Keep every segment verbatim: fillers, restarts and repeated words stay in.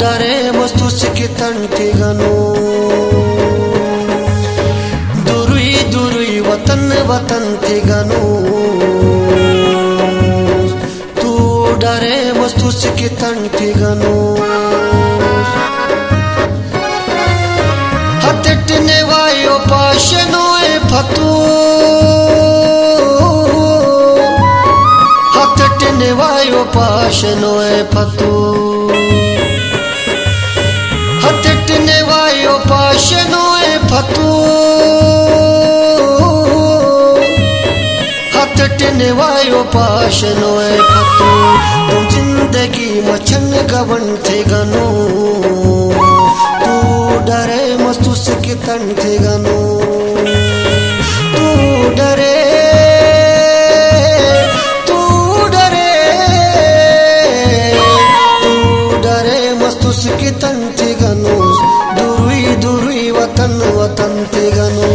डरे मस्तुस की तंटी गनो दुरुई दुरुई वतन वतन थी गनो तू डरे मस्तुस की तंटी गनो हतटने वायो पाशनो ए फतू हतटने वायो पाशनो ए फतू हतटने वायो पाशनो ए फतू हतटने वायो पाशनो ए फतू तुम जिंदगी मछन गवन थे गनो तू डरे मस्तुस की तन थे गनो तू डरे तू डरे तू डरे मस्तुस की तन थे गनो दुरुई दुरुई वतन वतन थे गनो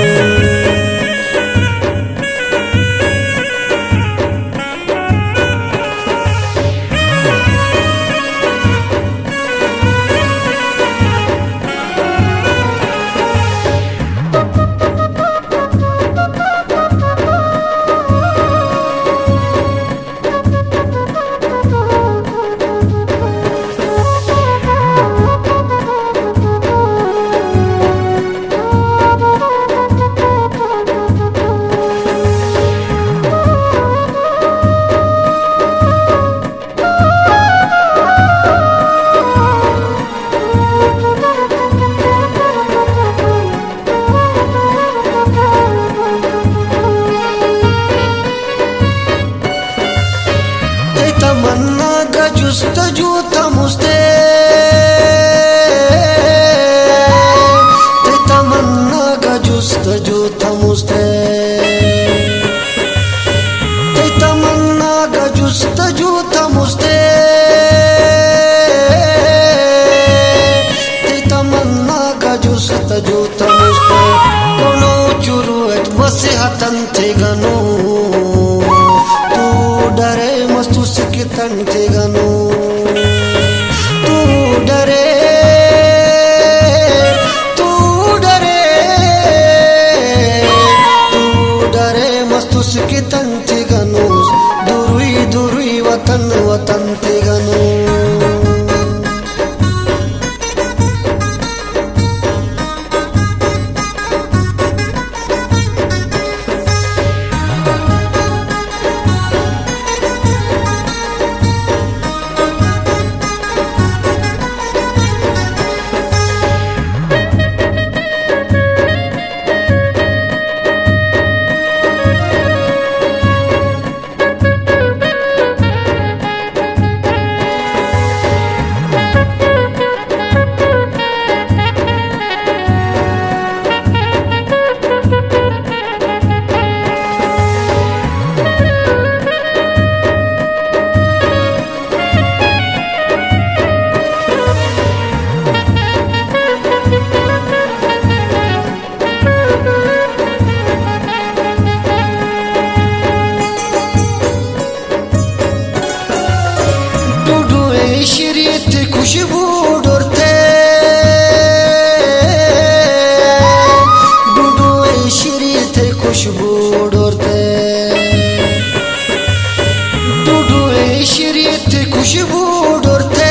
तमन्ना गजुस्तजू तमुस्ते ते तमन्ना गजुस्तजू तमुस्ते ते तमन्ना गजुस्तजू तमुस्ते ते तमन्ना गजुस्तजू तमुस्ते कोनो चुरुएट वसिहतन थे गनो तू डरे मस्तुस की तन थे गनो तू डरे तू डरे तू डरे मस्तुस की तन थे गनो दुरुई दुरुई वतन वतन थे गनो शरीयत खुशबू डोरते डूडू शरीयत खुशबू डोरते डूडू शरीयत खुशबू डोरते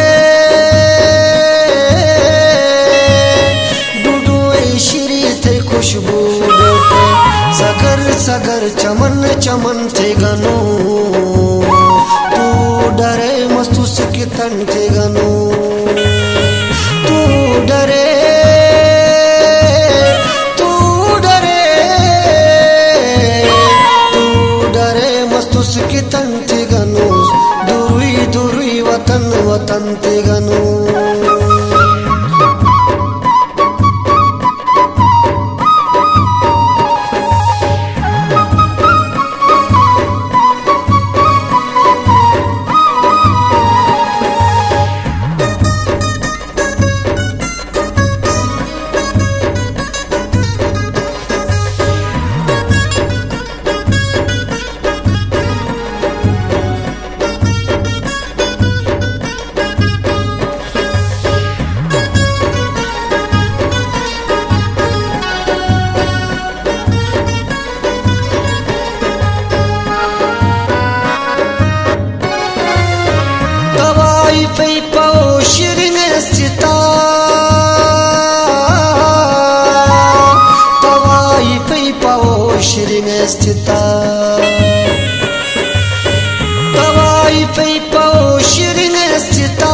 डूडू शरीयत खुशबू डोरते सगर सगर चमन चमन थे गनो तू डरे मस्तुस की तन थे गनो तू डरे तू डरे तू डरे मस्तुस की तन थे गनो दुरुई दुरुई वतन वतन थे गनो स्थिता तवाइफै पाओ शिरिन स्थिता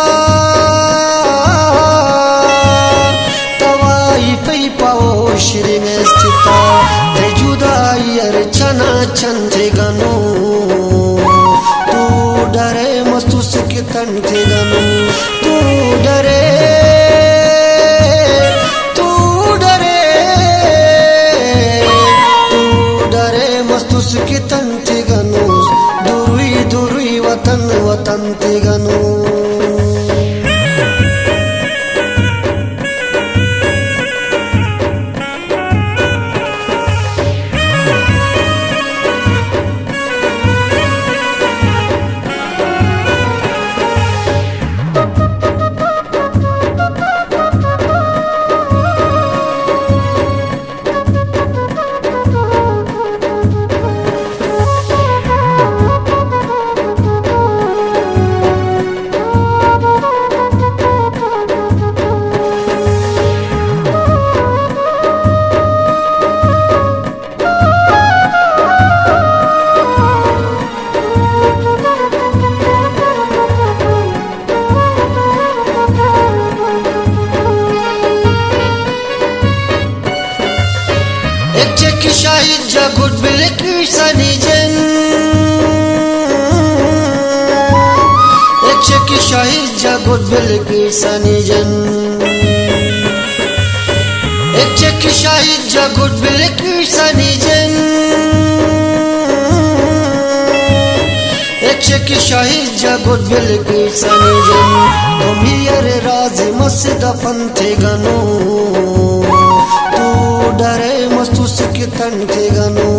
तवाइफै पाओ शिरिन स्थिता ते जुदाई चना चंदे गनो तू डरे मस्तुस के तंटे गनो तू डरे की तंते गनो दुरुई दुरुई वतन वतन ते गनो की शाहिद जगुट बिलकी सनीजन एक की शाहिद जगुट बिलकी सनीजन एक की शाहिद जगुट बिलकी सनीजन एक की शाहिद जगुट बिलकी सनीजन तुम ही अरे राज मस्जिद फंते गनो तू डरे मस्तुस के तंटे गनो